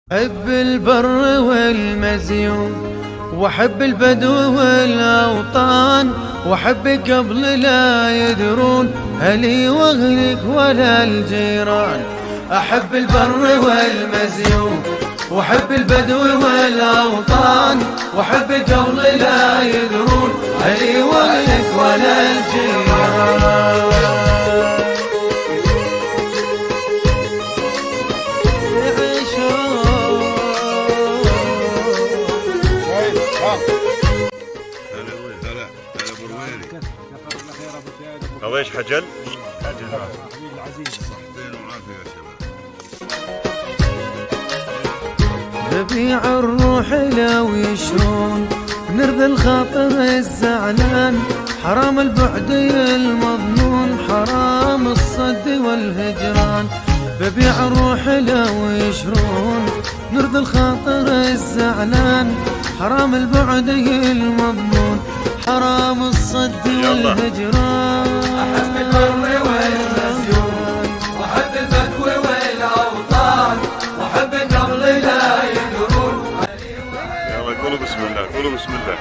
أحب البر والمزيون وأحب البدو والأوطان، وأحبك قبل لا يدرون أهلي وأهلك ولا الجيران. أحب البر والمزيون وأحب البدو والأوطان، وأحبك قبل لا يدرون أهلي وأهلك ولا الجيران. طويش حجل حبيب العزيز صحتين وعافية يا شباب. ربيع الروح لو يشرون نرضي الخاطر الزعلان، حرام البعد المظنون حرام الصد والهجران. ربيع الروح لو يشرون نرضي الخاطر الزعلان، حرام البعد المظنون حرام الصد والهجران. أحب البر والمزيون وأحب البدو والأوطان، وأحب قبل لا يدرون. يلا قولوا بسم الله، قولوا بسم الله.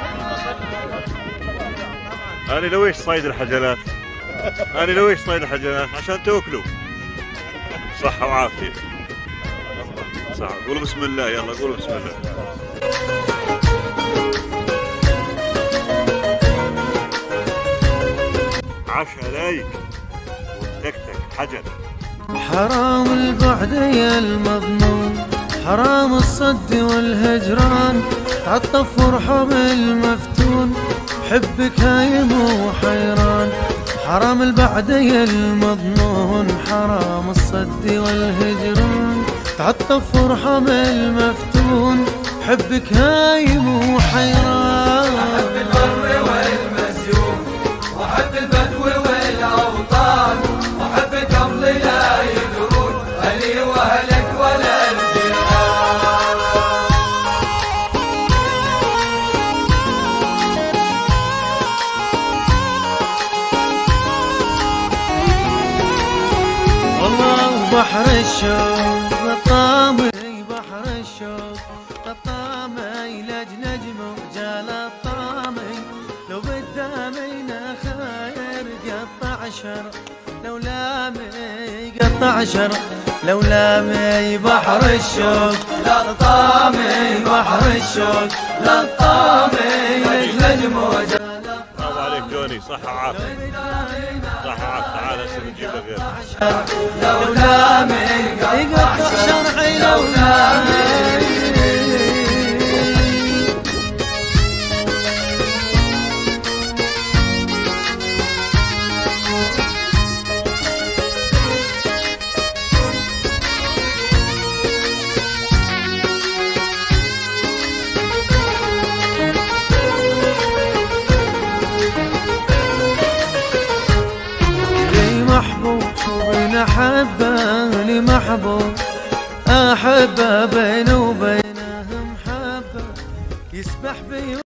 أنا لويش صيد الحجلات؟ أنا لويش صيد الحجلات؟ عشان تاكلوا صحة وعافية. صح، قولوا بسم الله، يلا قولوا بسم الله. عشا لايك وتكتك حجر. حرام البعد يا المظنون حرام الصد والهجران، تعطف فرحة بالمفتون حبك هايم وحيران. حرام البعد يا المظنون حرام الصد والهجران، تعطف فرحة بالمفتون حبك هايم وحيران. أحب البر والمزيون وأحب البدو والأوطان، وأحب قبل لا يدرون أهلي وأهلك ولا الجيران. والله بحر الشوق الطامي، بحر الشوق الطامي لجنج مرجال الطامي، لو بدامينا خير قطع شر، لو لامي قطع شر، لو لامي بحر الشوق للطامي، بحر الشوق للطامي لجنج مرجال. برافو عليك جوني، صحة وعافية. صحة وعافية، تعال هسه بنجيب لك غير. لو لامي قطع شرعي، لو لامي. محبوب ونحبه لمحبوب، أحبه بينه وبينهم حبه يسبح بي